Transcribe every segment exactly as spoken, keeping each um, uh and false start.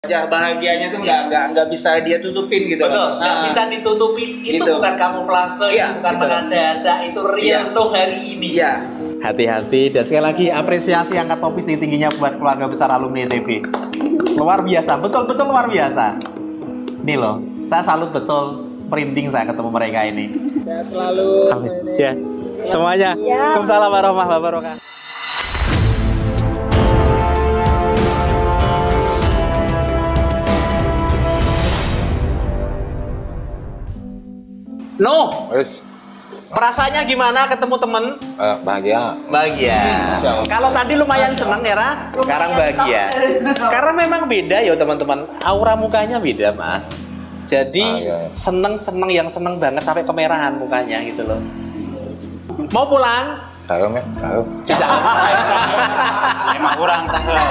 Wajah bahagianya tuh nggak nggak nggak bisa dia tutupin gitu. Betul, nggak nah, bisa ditutupin. Itu gitu. Bukan kamuflase, iya, bukan gitu. Mengada-ada, itu real iya. Untuk hari ini. Iya. Hati-hati dan sekali lagi apresiasi angkat topi setinggi-tingginya buat keluarga besar Alumni T V. Luar biasa, betul-betul luar biasa. Nih loh, saya salut betul, sprinting saya ketemu mereka ini. Sehat selalu. Amin. Ya, semuanya. Ya. Waalaikumsalam warahmatullahi wabarakatuh. No, Yes. Perasaannya gimana ketemu temen? Uh, bahagia. Bahagia. Hmm. Kalau tadi lumayan seneng ya, Ra? Sekarang bahagia. Karena memang beda ya teman-teman. Aura mukanya beda, Mas. Jadi ah, iya, iya. seneng-seneng yang seneng banget sampai kemerahan mukanya gitu loh. Mau pulang? Salam ya, salam. Emang kurang cahaya.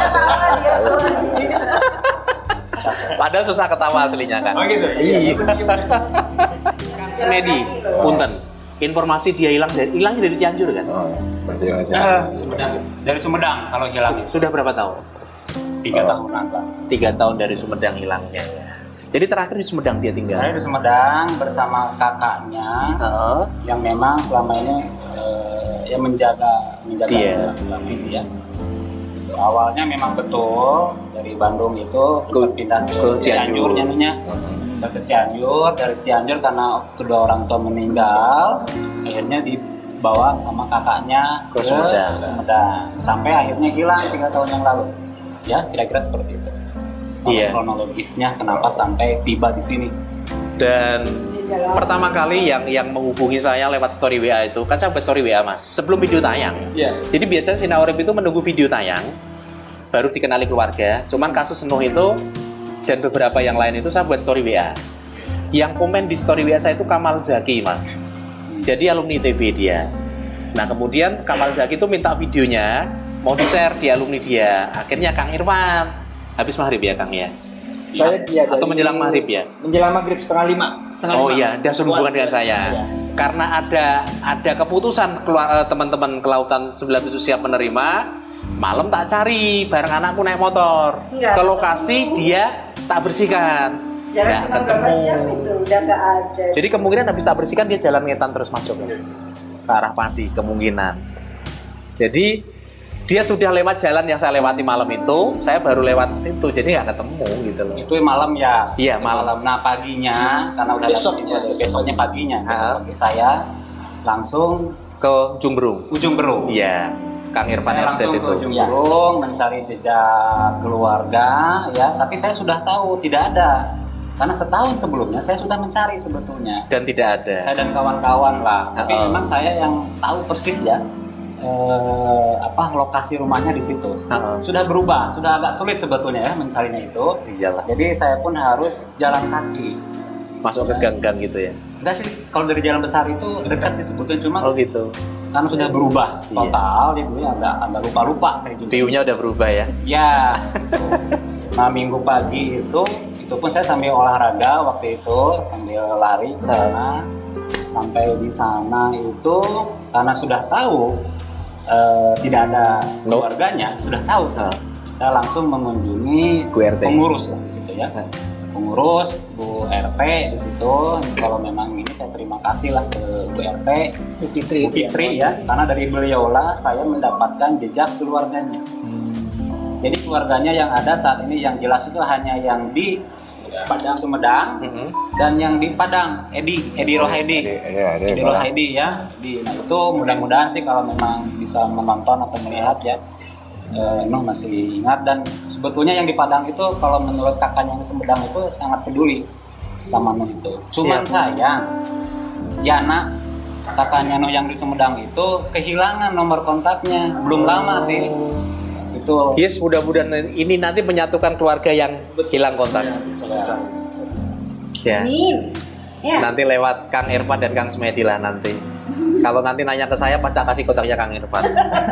Padahal susah ketawa aslinya kan. Oh gitu. Iya. Smedi, punten. Informasi dia hilang dari hilang dari Cianjur kan? Oh, uh, Sumedang. Dari Sumedang kalau hilang. Sudah berapa tahun? Tiga oh. tahunan lah. Tiga tahun dari Sumedang hilangnya. Jadi terakhir di Sumedang dia tinggal. Saya di Sumedang bersama kakaknya uh. yang memang selama ini uh, yang menjaga menjaga yeah. dia. Awalnya memang betul dari Bandung itu sempat pindah ke, ke Cianjur nyanyinya. Ke Cianjur, dari Cianjur karena kedua orang tua meninggal, akhirnya dibawa sama kakaknya ke, ke Sumedang. Sumedang sampai akhirnya hilang tiga tahun yang lalu. Ya, kira-kira seperti itu. Iya. Kronologisnya kenapa sampai tiba di sini. Dan pertama kali yang yang menghubungi saya lewat story W A itu kan saya buat story W A Mas sebelum video tayang. Yeah. Jadi biasanya Sina Urip itu menunggu video tayang baru dikenali keluarga. Cuman kasus Nuh itu dan beberapa yang lain itu saya buat story W A. Yang komen di story W A saya itu Kamal Zaki Mas. Jadi alumni T V dia. Nah kemudian Kamal Zaki itu minta videonya mau di share di alumni dia. Akhirnya Kang Irfan habis maghrib ya Kang ya. Saya dia atau menjelang maghrib ya? Menjelang maghrib setengah lima. Setengah oh lima. Iya, dia sehubungan dengan saya. Ya. Karena ada ada keputusan keluar, teman-teman kelautan sembilan puluh tujuh siap menerima. Malam tak cari, bareng anakku naik motor Enggak, ke lokasi ketemu. Dia tak bersihkan. Nggak ketemu. Itu, udah gak ada. Jadi kemungkinan habis tak bersihkan dia jalan ngetan terus masuk ke arah Pati kemungkinan. Jadi dia sudah lewat jalan yang saya lewati malam itu, saya baru lewat situ, jadi nggak ketemu gitu loh. Itu malam ya? Iya malam. malam. Nah paginya, karena udah besoknya, besoknya paginya, besok pagi saya langsung ke Ujung Berung. Ujung Berung. Iya. Kang Irfan saya langsung itu. ke Ujung Berung mencari jejak keluarga, ya. Tapi saya sudah tahu tidak ada. Karena setahun sebelumnya saya sudah mencari sebetulnya. Dan tidak ada. Saya dan kawan-kawan lah. Tapi oh. memang saya yang tahu persis ya. Eh, apa lokasi rumahnya di situ uh-huh. sudah berubah, sudah agak sulit sebetulnya ya mencarinya itu. Iyalah. Jadi saya pun harus jalan kaki masuk ya. Ke gang-gang gitu ya. Enggak sih, kalau dari jalan besar itu dekat sih sebetulnya, cuma oh gitu. Karena sudah berubah total, iya. Itu ya agak agak lupa-lupa saya juga. View-nya udah berubah ya. Ya. Gitu. Nah minggu pagi itu, itu pun saya sambil olahraga waktu itu, sambil lari ke sana. Sampai di sana itu karena sudah tahu Uh, tidak ada keluarganya, nope. Sudah tahu saya. Saya langsung mengunjungi Bu R T. Pengurus lah di situ ya. Pengurus Bu R T di situ. Kalau memang ini saya terima kasih lah ke Bu R T, Bu Fitri, Bu Fitri ya, karena dari beliau lah saya mendapatkan jejak keluarganya. Hmm. Jadi keluarganya yang ada saat ini yang jelas itu hanya yang di Padang Sumedang mm-hmm. dan yang di Padang Edi Edi Rohaidi Edi, Edi, Edi Rohaidi ya di nah itu mudah-mudahan sih kalau memang bisa menonton atau melihat ya eh, Nuh masih ingat. Dan sebetulnya yang di Padang itu kalau menurut kakaknya yang di Sumedang itu sangat peduli sama Nuh itu. Cuman sayang Yana kakaknya Nuh yang di Sumedang itu kehilangan nomor kontaknya belum lama sih. Itu. Yes, mudah-mudahan ini nanti menyatukan keluarga yang hilang kontak. Ya. Ya. Amin. Ya. Nanti lewat Kang Irfan dan Kang Smedi lah nanti. Kalau nanti nanya ke saya, pasti kasih kontaknya Kang Irfan.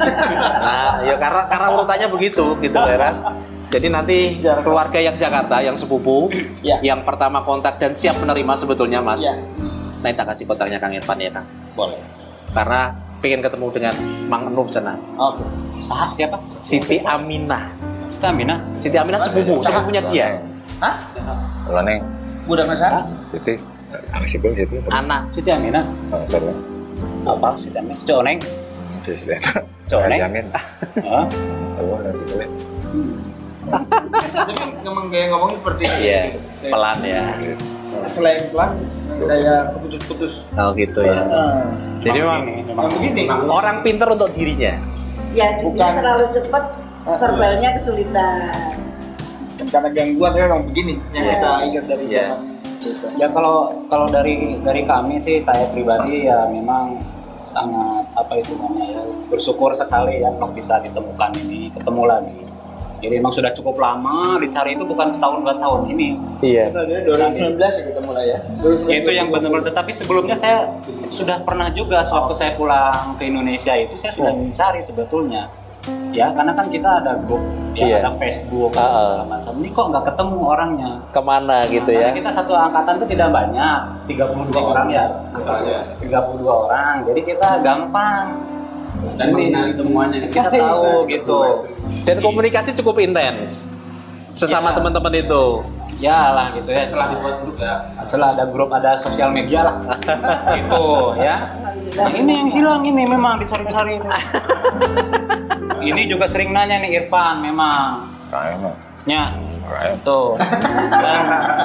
Nah, ya karena karena urutannya begitu, gitu ya. Jadi nanti keluarga yang Jakarta, yang sepupu, ya. Yang pertama kontak dan siap menerima sebetulnya Mas. Ya. Nanti tak kasih kontaknya Kang Irfan ya Kang. Boleh. Karena pengen ketemu dengan Mang Nuh Cenah. Oke. Okay. Siapa? Siti Aminah. Siti Aminah. Siti Aminah sepupu, sepupunya dia. Hah? Kalau neng, Budak Nasar? jadi anak sipil itu. Anak. Siti Aminah. Oh, sorry. Apa Siti Aminah? Si Coneng. Terus itu. Coneng. Jangan. Hah? Tahu nanti boleh. Tapi ngomong kayak ngomong seperti Iya, pelan ya. selain pelan kayak keputus-putus. Oh gitu ya. Ah. Jadi memang Memang begini. orang pinter untuk dirinya. Ya, di sini Bukan. terlalu cepat, verbalnya kesulitan. Karena gangguan saya memang begini yang Iya. kita ingat dari Iya. zaman gitu. Ya kalau kalau dari dari kami sih, saya pribadi ya memang sangat apa istilahnya ya, bersyukur sekali ya kalau bisa ditemukan ini, ketemu lagi. Jadi memang sudah cukup lama dicari, itu bukan setahun dua tahun ini. Iya. Jadi dua ribu sembilan belas ya kita mulai ya. Itu yang benar-benar. Tetapi sebelumnya saya sudah pernah juga sewaktu saya pulang ke Indonesia itu saya sudah mencari sebetulnya. Ya karena kan kita ada grup, ya Iya. ada Facebook, Ah, ah. segala macam. Ini kok nggak ketemu orangnya? Kemana gitu Karena ya? kita satu angkatan itu tidak banyak, tiga puluh dua orang ya. tiga puluh dua orang. Jadi kita gampang. Dan mengenali semuanya. Kita tahu gitu. Dan komunikasi cukup intens sesama Iya. teman-teman itu. Ya lah gitu ya. Setelah dibuat grup ya. Setelah ada grup, ada sosial media lah. Gitu ya. Nah, ini yang hilang ini memang dicari-cari itu. Ini juga sering nanya nih Irfan memang. Kayak mah. Ya. Kayak. Tuh. Dan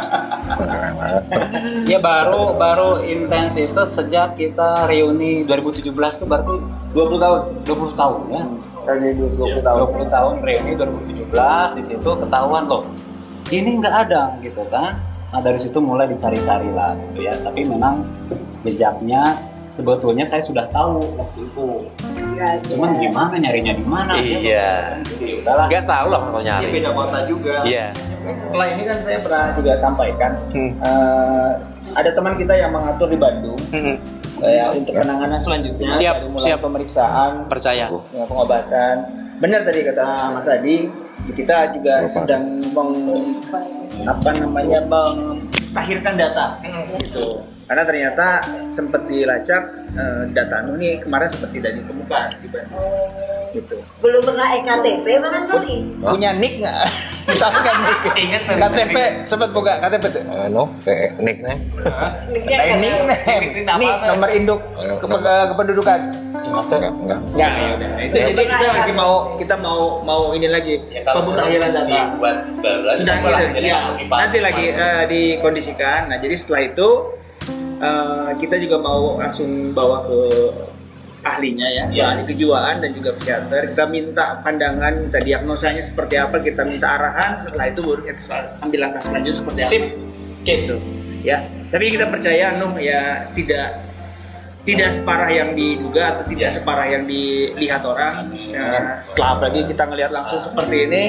ya baru baru intens itu sejak kita reuni dua ribu tujuh belas itu berarti dua puluh tahun. dua puluh tahun ya. Dari dua puluh tahun. dua puluh tahun reuni dua ribu tujuh belas, di situ ketahuan loh. Ini nggak ada gitu kan. Nah dari situ mulai dicari-cari lah gitu ya. Tapi memang jejaknya sebetulnya saya sudah tahu waktu itu. Nggak ada. Cuman gimana nyarinya di mana? Iya. Jadi udahlah. Nggak tahu lah kalau Ini nyari. beda kota juga. Iya. Setelah ini kan saya pernah juga sampaikan Hmm. eh, ada teman kita yang mengatur di Bandung Hmm. kayak untuk penanganan selanjutnya Siap, dari mulai siap. pemeriksaan, Percaya. ya, pengobatan. Benar tadi kata Mas Adi, kita juga sedang meng, apa namanya mengtahirkan data gitu. Karena ternyata sempat dilacak eh, data Anu ini kemarin sempat tidak ditemukan di Bandung. Gitu. Belum pernah E K T P barangkali. Punya nick nggak? Tahu nggak nick? Ingat K T P sempat buka K T P tuh. Anu, kayak nickname. Nicknya Kayak kan- nickname, nih nomor induk ke- ke- kependudukan. Enggak, enggak. Ya, ya udah. Itu jadi kita lagi mau kita mau mau ini lagi pemutahiran data. Sedang itu, ya. Nanti lagi eh, dikondisikan. Nah, jadi setelah itu eh, kita juga mau langsung bawa ke ahlinya ya, ke ahli kejiwaan dan juga psikiater. Kita minta pandangan, minta diagnosanya seperti apa, kita minta arahan. Setelah itu baru kita ambil langkah selanjutnya seperti apa. Sip. Gitu. Ya, tapi kita percaya Nuh ya tidak tidak separah yang diduga atau tidak separah yang dilihat orang. Ya, setelah apalagi kita ngelihat langsung seperti ini,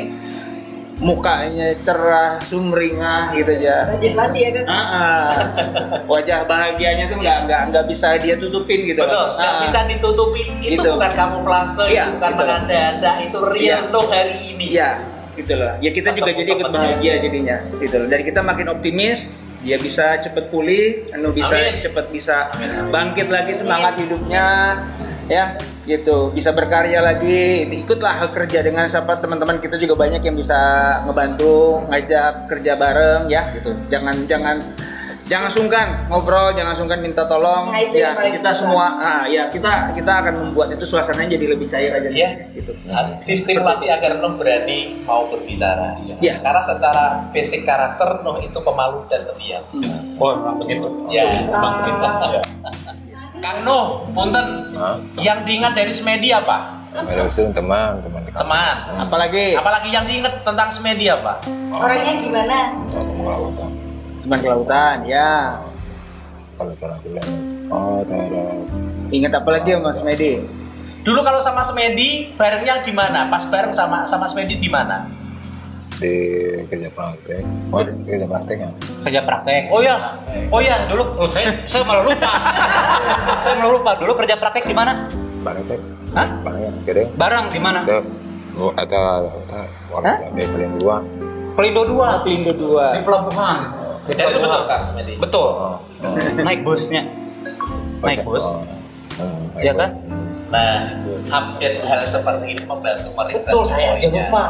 mukanya cerah, sumringah gitu ya. Rajin mandi ya kan? Ah, ah. Wajah bahagianya tuh nggak nggak nggak bisa dia tutupin gitu. Betul, nggak Ah, bisa ditutupin. Itu Gitu. bukan kamuflase, Iya, itu bukan gitu. mengada-ada, itu real Iya. tuh hari ini. Iya, gitu loh. Ya kita juga Ketemu jadi ikut temennya. bahagia jadinya, gitu loh. Dari kita makin optimis, dia bisa cepet pulih, anu bisa Amin. cepet bisa bangkit lagi semangat hidupnya, ya, gitu. Bisa berkarya lagi. Ikutlah kerja dengan siapa teman-teman kita juga banyak yang bisa ngebantu, ngajak kerja bareng, ya, gitu. Jangan jangan jangan sungkan ngobrol, jangan sungkan minta tolong. Nah, itu Ya, yang paling kita susah. semua, ah, ya kita kita akan membuat itu suasananya jadi lebih cair aja, Iya. gitu. Distimulasi agar Nuh berani mau berbicara. Iya. Karena secara basic karakter Nuh itu pemalu dan pendiam. Oh memang begitu. Ya, Memang begitu. Ya. Kang Nuh, punten. Hah? Yang diingat dari Semedi apa? Ada sih teman, teman di kampung. Teman. Apalagi Apalagi yang diingat tentang Semedi apa? Orangnya gimana? Aku mau lautan. teman kelautan, ya. Kalau kalau tuh oh, ada Ingat apa lagi Mas Medi? Dulu kalau sama Semedi barengnya di mana? Pas bareng sama sama Semedi di mana? di kerja praktek. Oh, kerja praktek kan? Kerja praktek. Oh ya, oh ya dulu oh, saya saya malah lupa. saya malah lupa. Dulu kerja praktek di mana? Praktek. Hah? Praktek. Gede. Barang di mana? Ada oh, ada ada waktu di paling dua. Pelindo dua. Pelindo dua. Di pelabuhan. Di Dan itu betul pelabuhan. kan Semedi? Betul. Oh, oh. Naik busnya. Naik bus. Oh, oh, Iya naik kan? bus. Nah, update hal seperti ini membantu merintah. Betul, saya aja lupa.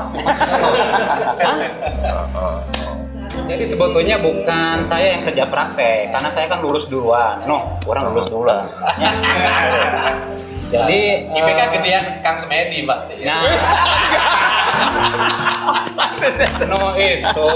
Jadi sebetulnya bukan saya yang kerja praktek, karena saya kan lulus duluan. No, orang lulus duluan. Ya. Jadi I P K gedean Kang Semedi pasti. Nah, no itu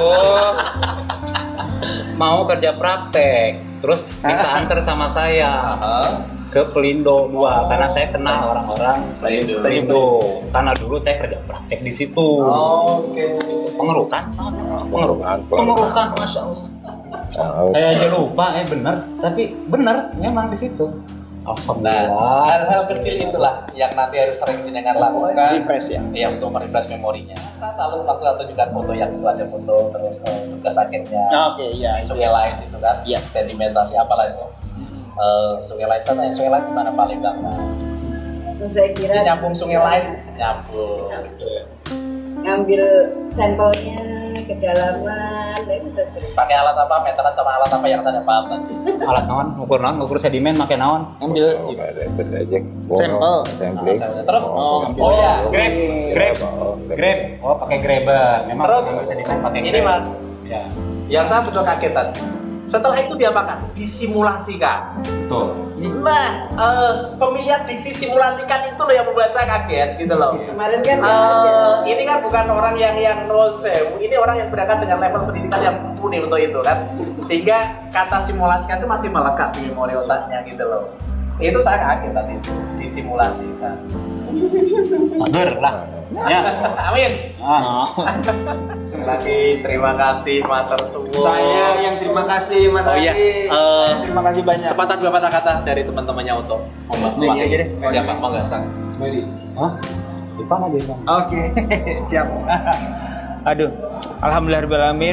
mau kerja praktek, terus minta antar sama saya ke Pelindo dua, karena saya kenal orang-orang Pelindo. Pelindo. Karena dulu saya kerja praktek di situ. Oke. Pengerukan, pengerukan, pengerukan, masya Allah. Oh, Saya aja lupa, eh benar, tapi benar memang di situ. Nah, Alhamdulillah. hal-hal kecil itulah yang nanti harus sering jenengan lakukan. Refresh ya. Iya, untuk merefresh memorinya. Saya selalu waktu waktu tunjukkan foto yang itu ada foto terus uh, tugas akhirnya. Oke, iya. Di Sungai Lais itu kan, Iya. sedimentasi apalah itu. Uh, Sungai Lais sana, Sungai Lais di mana Palembang? Nah, Terus saya kira ini nyambung Sungai Lais, nyambung. ngambil sampelnya kedalaman, saya bisa cerita. Pakai alat apa? Meteran sama alat apa yang tanda paham nanti? Alat naon, ngukur naon, ngukur sedimen, pakai naon. Ambil aja. Sampel. Sampling. Terus, Oh, oh ya, Grab, grab, grab. Oh, pakai grabber. Memang Terus, kalau sedimen pakai ini grab. mas, Ya, yang saya betul kaget tadi. Setelah itu diapakan? Disimulasikan. betul. Nah, eh, pemilihan diksi simulasikan itu loh yang membuat saya kaget gitu loh. Kemarin kan nggak Eh, ada. ini kan bukan orang yang yang nol sewu, ini orang yang berangkat dengan level pendidikan yang mumpuni untuk itu kan, sehingga kata simulasikan itu masih melekat di memori otaknya gitu loh. Itu saya kaget tadi itu disimulasikan. Cager lah. Ya. Amin. Ah. Sekali lagi terima kasih Mater Suwun. Saya yang terima kasih Mas Oh iya, Adi. eh, Terima kasih banyak. sepatah dua patah kata dari teman-temannya untuk Ini aja deh. Siapa? Mangga Sang. Hah? Ipang aja, Bang. Oke, siap. Aduh, alhamdulillahirobbilalamin.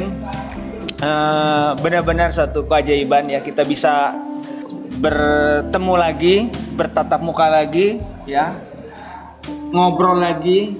Eh, benar-benar suatu keajaiban ya, kita bisa bertemu lagi, bertatap muka lagi, ya, ngobrol lagi,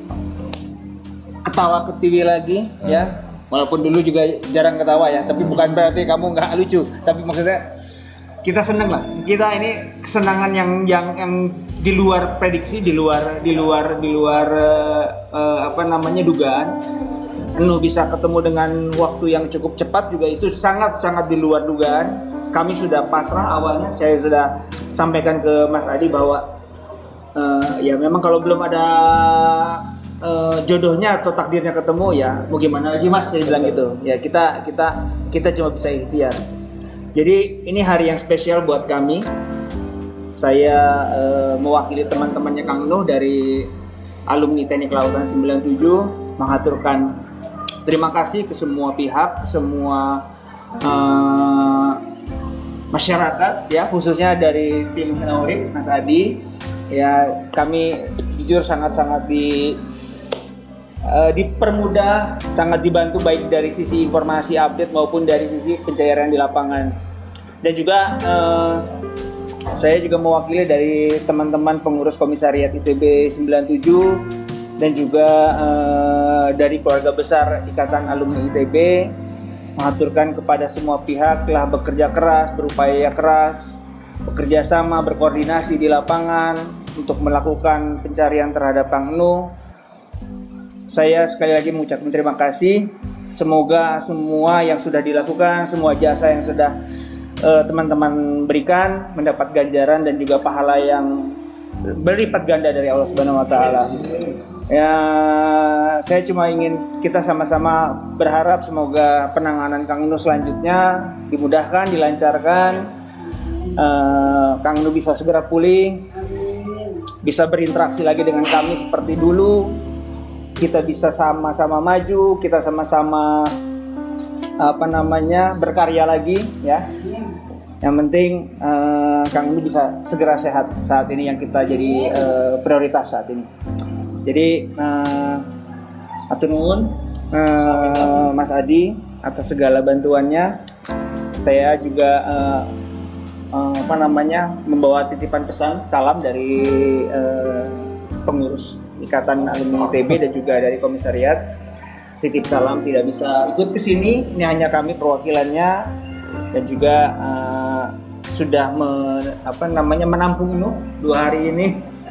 ketawa ketiwi lagi, ya. Walaupun dulu juga jarang ketawa ya, tapi bukan berarti kamu nggak lucu, tapi maksudnya kita seneng lah. Kita ini kesenangan yang yang yang di luar prediksi, di luar di luar di luar uh, uh, apa namanya dugaan. Anu bisa ketemu dengan waktu yang cukup cepat juga itu sangat sangat di luar dugaan. Kami sudah pasrah awalnya, saya sudah sampaikan ke Mas Adi bahwa uh, ya memang kalau belum ada uh, jodohnya atau takdirnya ketemu ya mau gimana lagi Mas, saya bilang gitu. Ya kita kita kita cuma bisa ikhtiar. Jadi ini hari yang spesial buat kami. Saya uh, mewakili teman-temannya Kang Nuh dari alumni Teknik Kelautan sembilan puluh tujuh mengaturkan terima kasih ke semua pihak, ke semua uh, masyarakat ya, khususnya dari tim Senaurip, Mas Adi. Ya kami jujur sangat-sangat di uh, dipermudah, sangat dibantu baik dari sisi informasi update maupun dari sisi pencairan di lapangan. Dan juga uh, saya juga mewakili dari teman-teman pengurus komisariat I T B sembilan puluh tujuh dan juga uh, dari keluarga besar Ikatan Alumni I T B mengaturkan kepada semua pihak telah bekerja keras, berupaya keras, bekerja sama, berkoordinasi di lapangan untuk melakukan pencarian terhadap Kang Nuh. Saya sekali lagi mengucapkan terima kasih. Semoga semua yang sudah dilakukan, semua jasa yang sudah uh, teman-teman berikan mendapat ganjaran dan juga pahala yang berlipat ganda dari Allah Subhanahu wa taala. Ya, saya cuma ingin kita sama-sama berharap semoga penanganan Kang Nuh selanjutnya dimudahkan, dilancarkan. Uh, Kang Nuh bisa segera pulih, bisa berinteraksi lagi dengan kami seperti dulu. Kita bisa sama-sama maju, kita sama-sama apa namanya berkarya lagi, ya. Yang penting uh, Kang Nuh bisa segera sehat saat ini yang kita jadi uh, prioritas saat ini. Jadi uh, atur nuwun uh, Mas Adi atas segala bantuannya. Saya juga uh, uh, apa namanya membawa titipan pesan salam dari uh, pengurus Ikatan Alumni I T B dan juga dari komisariat. Titip salam tidak bisa ikut ke sini, ini hanya kami perwakilannya dan juga uh, sudah me, apa namanya menampung Nuh dua hari ini.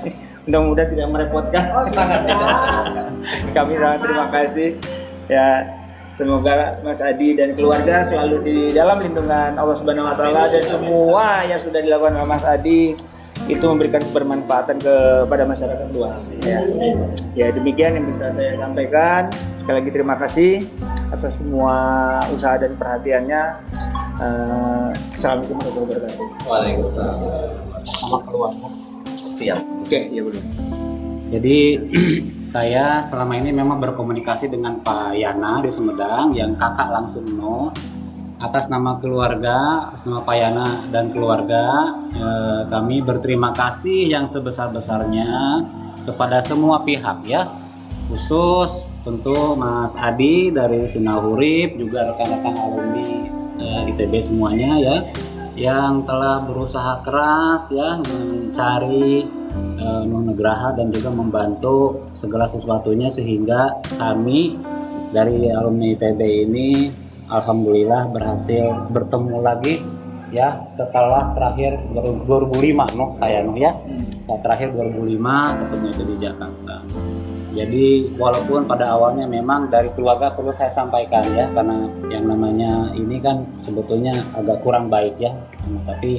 mudah-mudahan tidak merepotkan. Oh, sangat. Kami sangat terima kasih. Ya, semoga Mas Adi dan keluarga selalu di dalam lindungan Allah Subhanahu wa taala, dan semua yang sudah dilakukan oleh Mas Adi itu memberikan bermanfaatan kepada masyarakat luas. Ya. Ya, demikian yang bisa saya sampaikan. Sekali lagi terima kasih atas semua usaha dan perhatiannya. Uh, Assalamualaikum warahmatullahi wabarakatuh. Waalaikumsalam. Sama keluarga. Siap. Oke, ya boleh. Jadi saya selama ini memang berkomunikasi dengan Pak Yana di Sumedang, yang kakak langsung no. Atas nama keluarga, atas nama Pak Yana dan keluarga, eh, kami berterima kasih yang sebesar-besarnya kepada semua pihak ya, khusus tentu Mas Adi dari Sinahurip, juga rekan-rekan alumni eh, I T B semuanya ya, yang telah berusaha keras ya mencari eh, Nuh Nugraha dan juga membantu segala sesuatunya, sehingga kami dari alumni I T B ini alhamdulillah berhasil bertemu lagi ya, setelah terakhir dua ribu lima no saya no ya. Saat terakhir dua ribu lima ketemu itu di Jakarta. Jadi walaupun pada awalnya memang dari keluarga perlu saya sampaikan ya, karena yang namanya ini kan sebetulnya agak kurang baik ya, tapi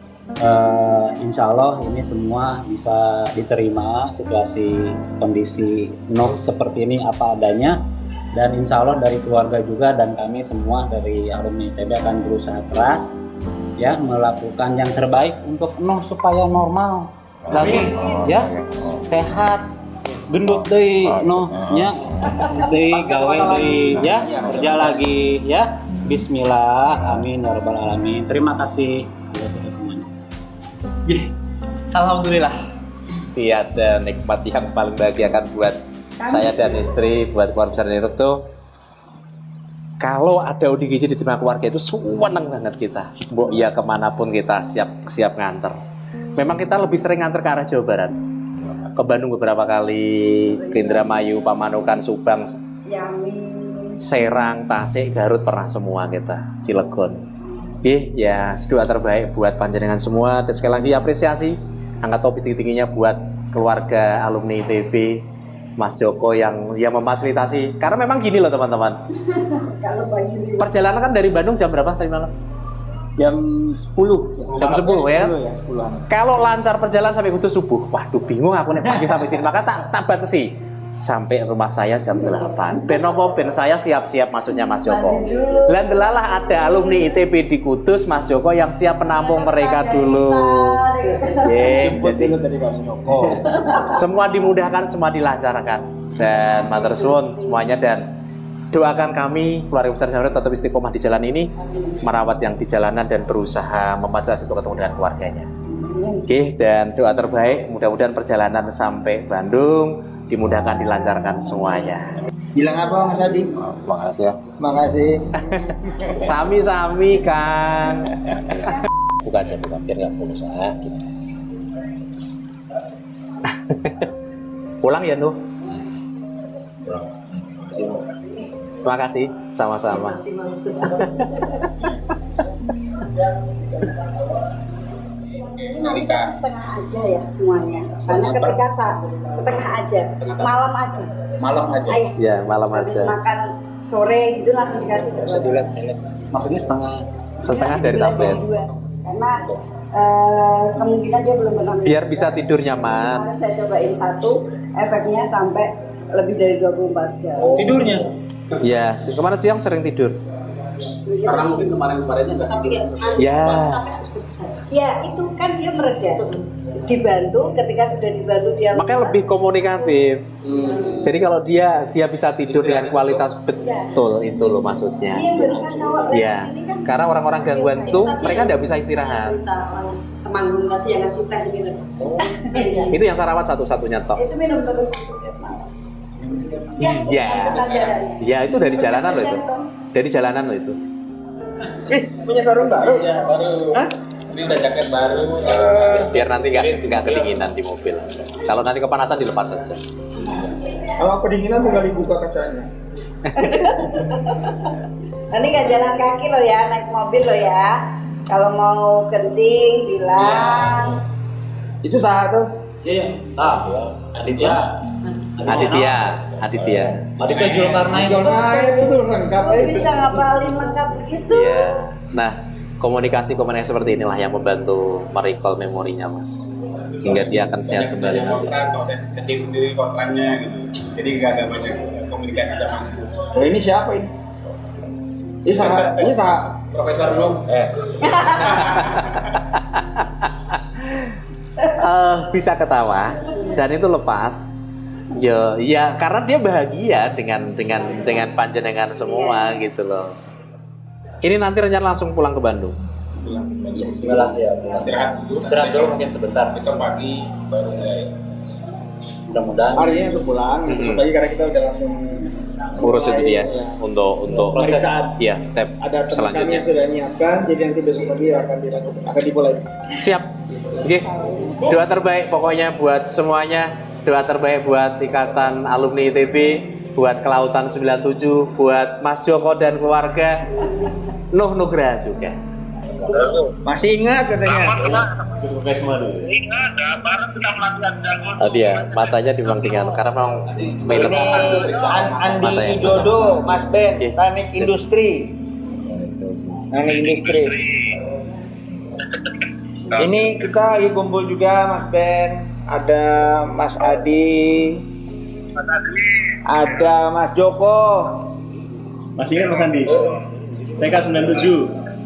uh, insya Allah ini semua bisa diterima, situasi kondisi Nuh seperti ini apa adanya. Dan insya Allah dari keluarga juga dan kami semua dari alumni I T B akan berusaha keras ya, melakukan yang terbaik untuk Nuh supaya normal lagi ya, sehat, gendut deui Nuh nya, deui gawe deui ya, kerja lagi ya. Bismillah, amin ya rabbal alamin. Terima kasih saudara-saudara semuanya. Yeah. Alhamdulillah, tiada nikmat yang paling bahagiakan buat saya dan istri, buat keluarga besar Nirup tuh, kalau ada O D G J diterima keluarga itu seneng banget kita. Mbok ya kemanapun kita siap siap nganter. Memang kita lebih sering nganter ke arah Jawa Barat, ke Bandung beberapa kali, ke Indramayu, Pamanukan, Subang, Serang, Tasik, Garut pernah semua kita, Cilegon. Oke, ya doa terbaik buat panjenengan semua, dan sekali lagi apresiasi angkat topi tinggi-tingginya buat keluarga alumni I T B, Mas Joko yang yang memfasilitasi. Karena memang gini loh teman-teman. Perjalanan kan dari Bandung jam berapa tadi malam? Jam sepuluh. Jam sepuluh ya. ya sepuluhan. Kalau lancar perjalanan sampai Kudus subuh, waduh bingung aku nih pagi sampai sini. Maka tak tak batasi. Sampai rumah saya jam delapan. Ben opo ben saya siap-siap, maksudnya Mas Joko. Lan delalah ada alumni I T B di Kudus, Mas Joko yang siap menampung mereka dulu. Ye, jadi semua dimudahkan, semua dilancarkan. Dan matur suwun semuanya, dan doakan kami keluarga besar Sinahurip tetap istiqomah di jalan ini, merawat yang di jalanan dan berusaha memfasilitasi untuk ketemu dengan keluarganya. Oke, dan doa terbaik mudah-mudahan perjalanan sampai Bandung dimudahkan, dilancarkan semuanya. Bilang apa Mas Adi? Oh, makasih ya. Makasih. Sami-sami Kang. Bukan aja, bukan biar nggak perlu usaha. Pulang ya Nuh. Terima kasih, sama-sama. Kita setengah aja ya semuanya. Karena ketika saat setengah aja, malam aja. Malam aja. Ayah. Ya, malam Habis aja. makan sore itu langsung dikasih. Bisa dilihat, saya lihat. Maksudnya setengah Setengah Ya, dari dua tablet. dua. Karena eh, kemungkinan dia belum pernah. Biar bisa tidur nyaman. Kemarin saya cobain satu, efeknya sampai lebih dari dua puluh empat jam. Tidurnya. Ya, kemarin siang sering tidur. Karena mungkin kemarin-kemarinnya nggak Tapi tidur. Ya. Ya itu kan dia mereda, dibantu. Ketika sudah dibantu dia Makanya lebih komunikatif. Hmm. Jadi kalau dia dia bisa tidur dengan kualitas betul, itu loh maksudnya. Iya, barusan awal dari Ya, sini kan. karena orang-orang gangguan itu mereka nggak bisa istirahat. Temanggung tadi yang ngasih teh gitu. Iya. Itu yang saya rawat satu-satunya tok. Itu minum terus tiap malam. Ya, Iya. kesadarannya. Ya itu dari jalanan loh itu. Dari jalanan loh itu. Eh, punya sarung baru? Ya baru. Hah? Ini udah jaket baru. Biar nanti nggak nggak kedinginan di mobil. Kalau nanti kepanasan dilepas saja. Kalau kedinginan tinggal dibuka kacanya. Nanti nggak jalan kaki lo ya, naik mobil lo ya. Kalau mau kencing bilang. Itu saha tuh? Iya, iya. Ah, ya. Aditya. Aditya, Aditya. Aditya Zulkarnain. Zulkarnain itu lengkap. Bisa ngapalin lengkap gitu. Iya. Nah, komunikasi-komunikasi seperti inilah yang membantu merecall memorinya, Mas. Hingga dia akan sehat kembali nanti. Proses kecil sendiri kontraknya gitu. Jadi nggak ada banyak komunikasi sama. Oh, ini siapa ini? Ini sah, ini sah. Profesor belum? Eh. uh, bisa ketawa dan itu lepas. Ya, ya karena dia bahagia dengan dengan dengan panjenengan semua gitu loh. Ini nanti rencana langsung pulang ke Bandung. Iya, bismillah ya. Istirahat dulu. Istirahat dulu mungkin sebentar. Besok pagi baru mulai. Mudah-mudahan. Hari ini langsung pulang. Besok pagi karena kita udah langsung Urus itu dia ya. untuk untuk Proses. ya step Ada teman kami selanjutnya. yang sudah nyiapkan, jadi nanti besok pagi akan dilakukan, akan dimulai. Siap. Oke. Doa terbaik pokoknya buat semuanya. Doa terbaik buat Ikatan Alumni I T B, buat Kelautan sembilan puluh tujuh, buat Mas Joko dan keluarga. Nuh Nugraha juga. Masih ingat katanya? Tadi ya matanya dibandingkan karena mau minus. Ini An- Andi Matanya Widodo, Mas Ben, Oke. Teknik Industri. Teknik Industri. Ini kita lagi kumpul juga Mas Ben, ada Mas Adi, ada Mas Joko. Masih ingat Mas Andi? T K sembilan puluh tujuh.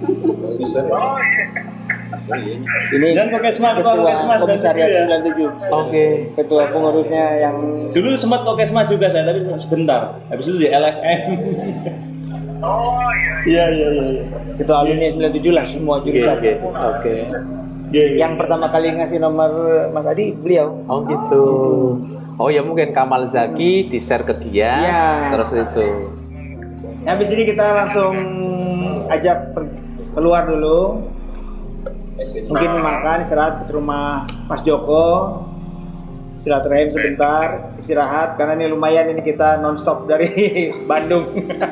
Ini Dan Kokesma, ketua Kokesma komisariat sembilan puluh tujuh ya? sembilan puluh tujuh. Oke. Ketua pengurusnya yang Dulu sempat Kokesma juga saya, tapi sebentar. Habis itu di L F M. Oh iya. Iya iya iya. ketua alumni sembilan puluh tujuh lah semua Oke. jurusan. Oke. Oke. Iya iya. Yang pertama kali ngasih nomor Mas Adi beliau. Oh gitu. Oh ya mungkin Kamal Zaki di share ke dia. Iya. Terus itu. Nah, habis ini kita langsung ajak per- keluar dulu. Mungkin makan, istirahat ke rumah Mas Joko. Silaturahim sebentar, istirahat karena ini lumayan ini kita nonstop dari Bandung.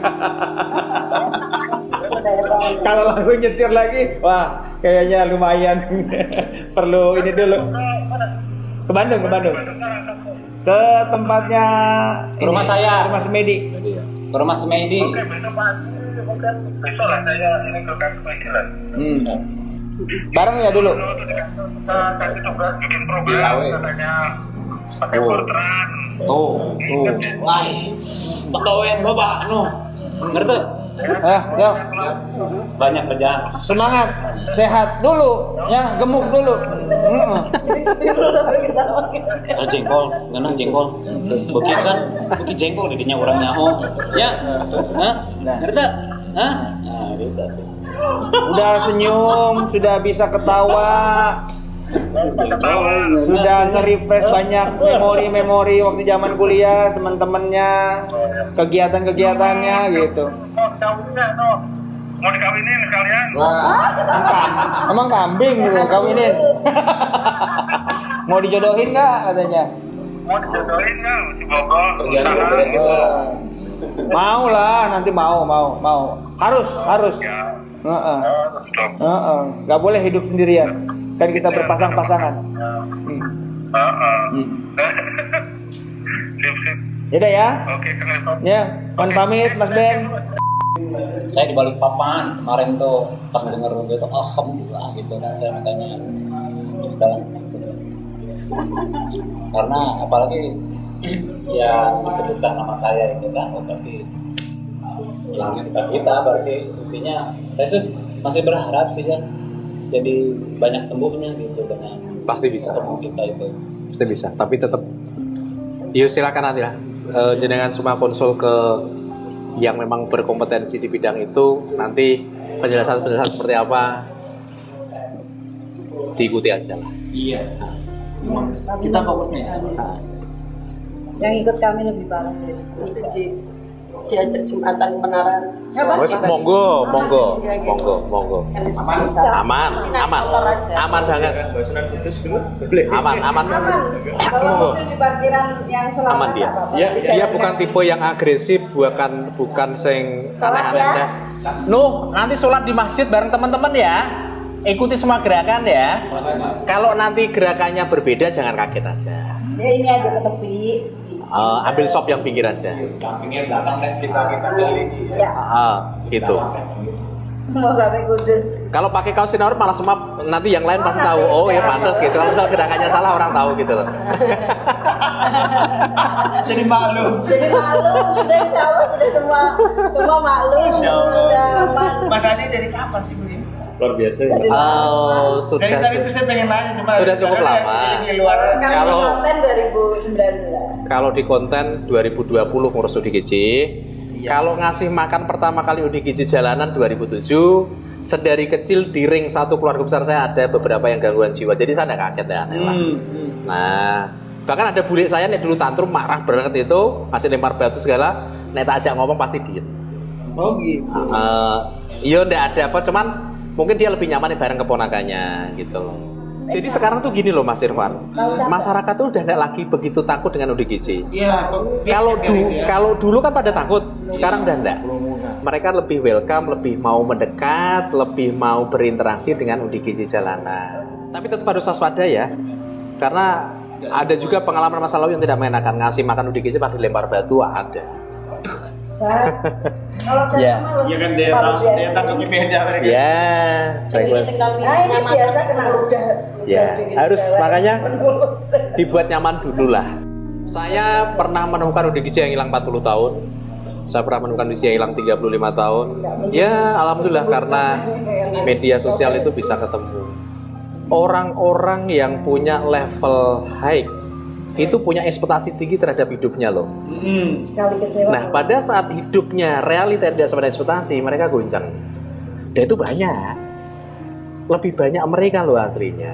Kalau langsung nyetir lagi, wah kayaknya lumayan. Perlu ini dulu. Ke Bandung, ke Bandung. Ke tempatnya Ke rumah ini, saya. Rumah Semedi. Ke rumah Semedi. Hmm. Bareng ya dulu. Tuh, tuh. Wah, pegawai loba anu. Ngerti? Eh, yuk. Banyak kerjaan. Semangat, sehat dulu, ya gemuk dulu. Mm. Ada jengkol, ngenang jengkol. Bagi kan, bagi jengkol didinya orang nyaho. Ya, hah? Ngerti? Hah? Nah, gitu. Udah senyum, sudah bisa ketawa, sudah nge-refresh banyak memori-memori waktu zaman kuliah, teman-temannya, kegiatan-kegiatannya gitu. Mau dikawinin sekalian? Wah, emang kambing gitu kawinin. Mau dijodohin nggak katanya? Mau dijodohin nggak? Si Bogor. Kerjaan udah beresin lah. Mau lah, nanti mau, mau, mau. Harus, harus. Ya. Heeh. Stop. Heeh. Nggak boleh hidup sendirian. Kan kita berpasang-pasangan. Hmm. Heeh. Hmm. Sip sip. Yaudah ya. Oke, kenal. Ya, mohon pamit Mas Ben. Saya di Balikpapan kemarin tuh pas denger gitu, alhamdulillah gitu kan saya makanya sudah karena apalagi ya disebutkan nama saya itu kan oh, berarti yang sekitar kita berarti intinya saya sih masih berharap sih ya jadi banyak sembuhnya gitu dengan Pasti bisa. ketemu kita itu. Pasti bisa. Tapi tetap. Yuk silakan nanti lah. E, jenengan semua konsul ke yang memang berkompetensi di bidang itu, nanti penjelasan-penjelasan seperti apa diikuti aja lah. Iya. Kita fokusnya ya. Yang ikut kami lebih parah dari Nanti di diajak Jumatan kebenaran. Wes monggo, monggo, monggo, monggo. Aman, Aman, aman, aman banget. Aman, aman, aman. Kalau monggo. mobil di parkiran yang selama Aman dia. ya, Dia bukan tipe yang agresif, bukan bukan sing aneh-aneh. Nuh, nanti sholat di masjid bareng teman-teman ya. ikuti semua gerakan ya. Kalau nanti gerakannya berbeda jangan kaget aja. Ya ini aja ke tepi. Uh, ambil sop yang pinggir aja. Pinggir belakang dan kita kita dari Ya. Uh, gitu. Mau sampai Kudus. Kalau pakai kaos sinarip malah semua nanti yang lain Oh, pasti nanti. tahu. Oh ya Ya. pantas gitu. Kalau misal gerakannya salah orang tahu gitu loh. Jadi malu. Jadi malu, sudah insya Allah sudah semua semua malu, Insya Allah. sudah aman. Mas Adi dari kapan sih begini? Luar biasa ya. Mas. Oh, sudah. Dari tadi itu saya pengen nanya cuma Sudah cukup karena lama. Di luar. Kalau Kalau- konten dua ribu sembilan belas. Kalau di konten dua ribu dua puluh ngurus U D G J. Iya. Kalau ngasih makan pertama kali U D G J jalanan dua ribu tujuh. Sedari kecil di ring satu keluarga besar saya ada beberapa yang gangguan jiwa. Jadi saya nggak kaget ya, aneh lah. Hmm, hmm. Nah, bahkan ada bule saya nih dulu tantrum marah banget itu, masih lempar batu segala. Nek tak ajak ngomong pasti diem. Oh gitu. Uh, iya ndak ada apa, cuman mungkin dia lebih nyaman nih bareng keponakannya gitu loh. Jadi sekarang tuh gini loh Mas Irfan, masyarakat tuh udah nggak lagi begitu takut dengan U D G J. Iya. Kalau dulu, ya. kalau dulu kan pada takut, sekarang udah enggak. Mereka lebih welcome, lebih mau mendekat, lebih mau berinteraksi dengan U D G J jalanan. Tapi tetap harus waspada ya, karena ada juga pengalaman masa lalu yang tidak mengenakan, ngasih makan U D G J pakai lempar batu ada. Saya kalau saya Ya. mah Iya kan dia kalau tang- biasa. dia tangkapnya beda mereka. Ya, Jadi baiklah. tinggal Nah ini nyaman. biasa kena udah. Ya, udah harus, jalan. makanya dibuat nyaman dulu lah. Saya pernah menemukan U D G J yang hilang empat puluh tahun. Saya pernah menemukan U D G J yang hilang tiga puluh lima tahun. Ya, alhamdulillah karena media sosial itu bisa ketemu. Orang-orang yang punya level high itu punya ekspektasi tinggi terhadap hidupnya loh. Hmm. Sekali kecewa. Nah, pada saat hidupnya realita tidak sesuai dengan ekspektasi, mereka goncang. Dan itu banyak. Lebih banyak mereka loh aslinya.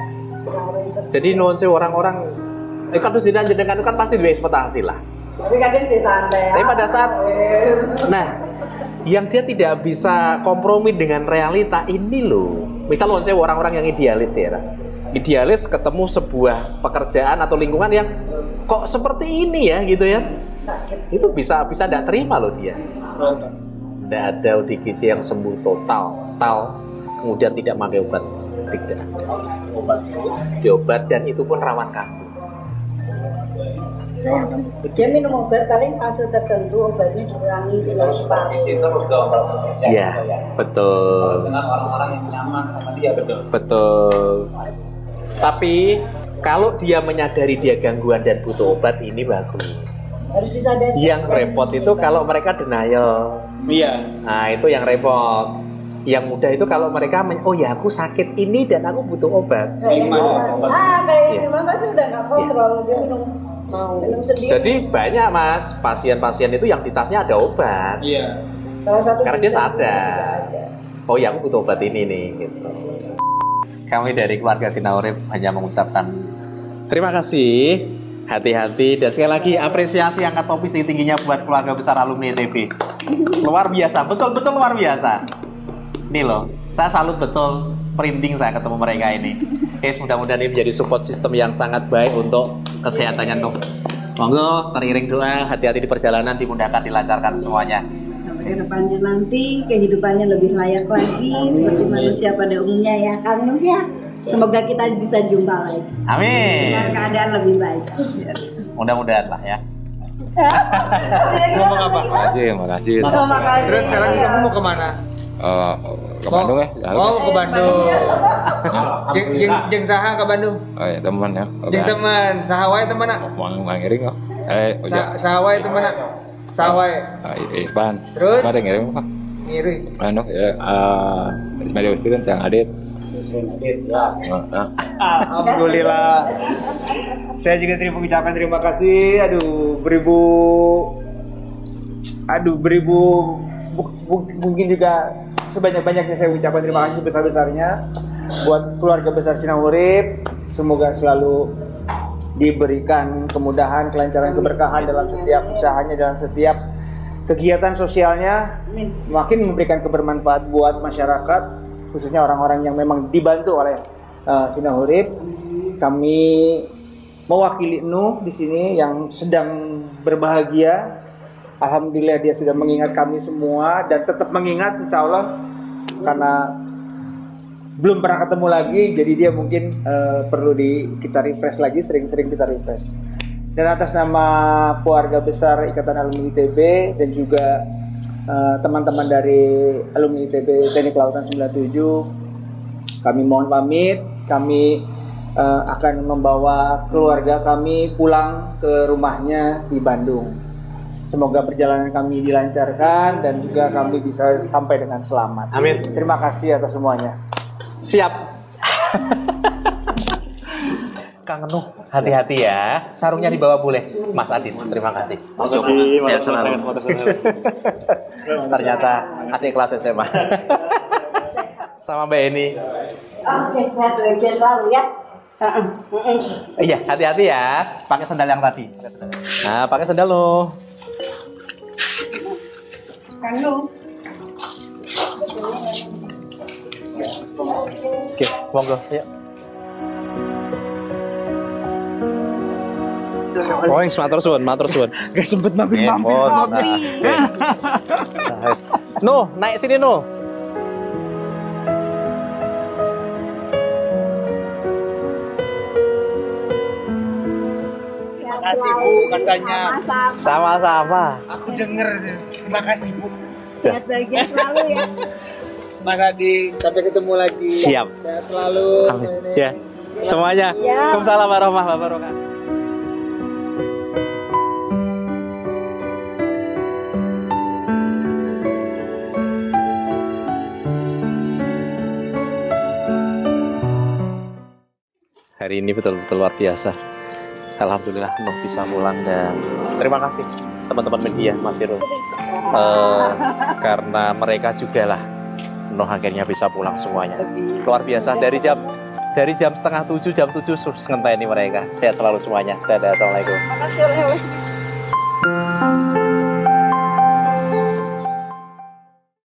Jadi nuansa orang-orang eh, kan terus jenengan itu kan pasti dua ekspektasi lah. Tapi kadang dia santai. Tapi pada ah, saat wes. nah, yang dia tidak bisa kompromi dengan realita ini loh. Misal nuansa orang-orang yang idealis ya. Idealis ketemu sebuah pekerjaan atau lingkungan yang kok seperti ini ya gitu ya. Sakit. Itu bisa bisa tidak terima loh dia. Tidak ada U D G J yang sembuh total, total kemudian tidak pakai obat, tidak ada. Diobat dan itu pun rawan kambuh. Dia minum obat paling fase tertentu obatnya dikurangi tinggal separuh. terus dong kalau Iya, betul, dengan orang-orang yang nyaman sama dia betul. betul. Tapi kalau dia menyadari dia gangguan dan butuh obat ini bagus. Harus disadari. Yang repot itu kalau mereka denial. Iya. Nah itu yang repot. Yang mudah itu kalau mereka men- oh ya aku sakit ini dan aku butuh obat. Kayak Gimana? ah kayak Iya. ini masa sih udah nggak kontrol dia minum mau minum sendiri. Jadi banyak mas pasien-pasien itu yang di tasnya ada obat. Iya. Salah satu Karena dia bisa sadar. juga ada. Oh ya aku butuh obat ini nih gitu. Kami dari keluarga Sinaurip hanya mengucapkan terima kasih, hati-hati dan sekali lagi apresiasi angkat topi tinggi-tingginya buat keluarga besar alumni I T B. Luar biasa, betul-betul luar biasa. Nih loh, saya salut betul sprinting saya ketemu mereka ini. Guys, mudah-mudahan ini menjadi support system yang sangat baik untuk kesehatannya Nuh. Monggo teriring doa, hati-hati di perjalanan, dimudahkan, dilancarkan semuanya. Sampai depannya nanti kehidupannya lebih layak lagi seperti manusia pada umumnya ya kan Nuh ya. Semoga kita bisa jumpa lagi Amin. dengan keadaan lebih baik. Mudah-mudahan lah ya. Ngomong apa? Makasih, makasih. Oh, makasih. Terus sekarang kamu mau kemana? Eh, ke Bandung ya? Ya, Oh, udah. ke Bandung. Jeng jeng jeng saha ke Bandung. Oh ya teman ya. Jeng teman, saha wae teman nak. Mau mau ngiring kok. Eh, Sa- ojek. Saha wae teman nak. Saha wae. Ah, Irfan. Terus? Ada ngiring apa? Ngiri. Anu ya, eh, media experience yang Adit. Ya. Nah, Alhamdulillah. Saya juga terima ucapan terima kasih. Aduh, beribu Aduh, beribu bu- bu- mungkin juga sebanyak-banyaknya saya ucapkan terima kasih sebesar-besarnya buat keluarga besar Sinaurip. Semoga selalu diberikan kemudahan, kelancaran, keberkahan dalam setiap usahanya, dalam setiap kegiatan sosialnya, makin memberikan kebermanfaat buat masyarakat, khususnya orang-orang yang memang dibantu oleh uh, Sinaurip. Kami mewakili Nuh di sini yang sedang berbahagia. Alhamdulillah dia sudah mengingat kami semua dan tetap mengingat insya Allah karena belum pernah ketemu lagi, jadi dia mungkin uh, perlu di kita refresh lagi, sering-sering kita refresh. Dan atas nama keluarga besar Ikatan Alumni I T B dan juga uh, teman-teman dari Alumni I T B Teknik Kelautan sembilan puluh tujuh, kami mohon pamit. Kami uh, akan membawa keluarga kami pulang ke rumahnya di Bandung. Semoga perjalanan kami dilancarkan dan juga kami bisa sampai dengan selamat. Amin. Terima kasih atas semuanya. Siap. Kang Nuh, hati-hati ya. Sarungnya dibawa boleh, Mas Adin. Terima kasih. Masuk. Sehat selalu. Ternyata adik kelas S M A. Sama Mbak Eni. Oke, sehat bahagia selalu ya. Iya, hati-hati ya. Pakai sandal yang tadi. Nah, pakai sandal lo. Kanu. Oke, monggo. Yuk. Oh, matur suwun, matur suwun. Gak sempet mampir-mampir kopi. Nuh, naik sini Nuh. Terima kasih Bu katanya. Sama-sama. Aku denger. Terima kasih Bu. Sehat bahagia selalu ya. Mas Adi, sampai ketemu lagi. Siap. Sehat selalu. Amin. Ya. Semuanya. Ya. Waalaikumsalam warahmatullahi wabarakatuh. Hari ini betul-betul luar biasa. Alhamdulillah Nuh bisa pulang dan terima kasih teman-teman media Mas Irul. Uh, karena mereka juga lah Nuh akhirnya bisa pulang semuanya. Luar biasa dari jam dari jam setengah tujuh jam tujuh sudah ngenteni mereka. Sehat selalu semuanya. Dadah, assalamualaikum. Makasih.